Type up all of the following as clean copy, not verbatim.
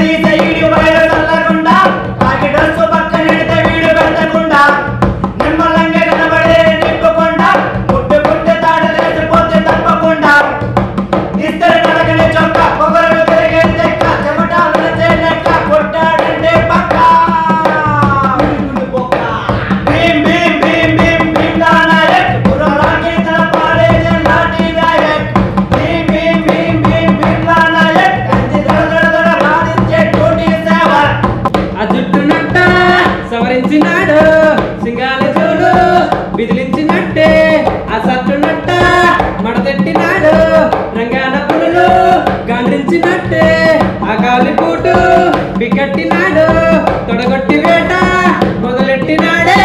సవరించినాడు సింగాల చూడు విదిలించినట్టే ఆ సట్టునట్ట మడతెట్టినాడు రంగాన పులులు గాండ్రించినట్టే ఆ గాలిపూటు బిగట్టినాడు తొడగొట్టి వేట మొదలెట్టినాడే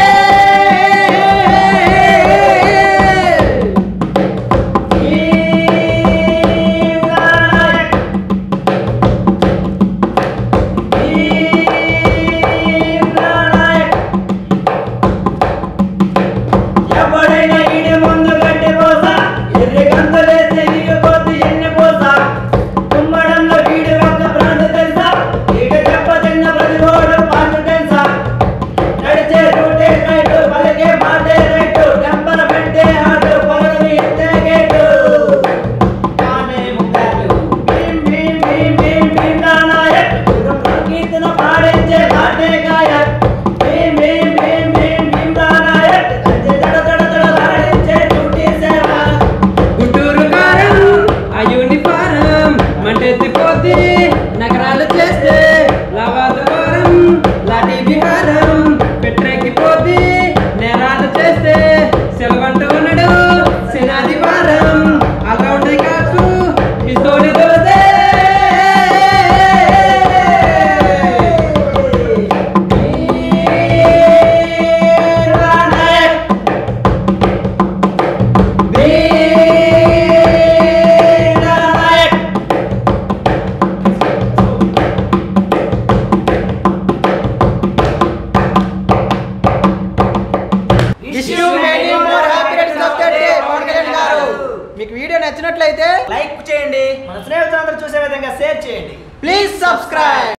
నగరాలు చేస్తే లవాదవారం లాఠీ విహారం పెట్టెక్కిపోతే నేరాలు చేస్తే సెలవంటూ ఉన్నాడు శనాదివారం అలా ఉండే కాకు పిస్తోలి దోసే మీకు వీడియో నచ్చినట్లయితే లైక్ చేయండి, మన స్నేహితులందరూ చూసే విధంగా షేర్ చేయండి. Please subscribe.